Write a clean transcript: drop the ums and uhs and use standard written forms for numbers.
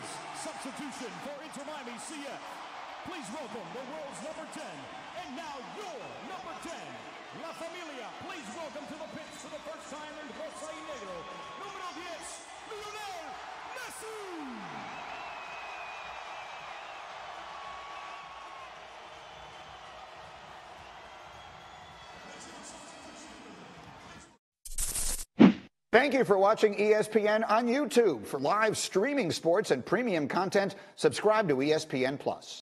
Substitution for Inter Miami CF. Please welcome the world's number 10, and now your number 10, La Familia. Please welcome to the pitch for the first time in Rosa y Negro, número 10, Lionel Messi. Thank you for watching ESPN on YouTube. For live streaming sports and premium content, subscribe to ESPN+.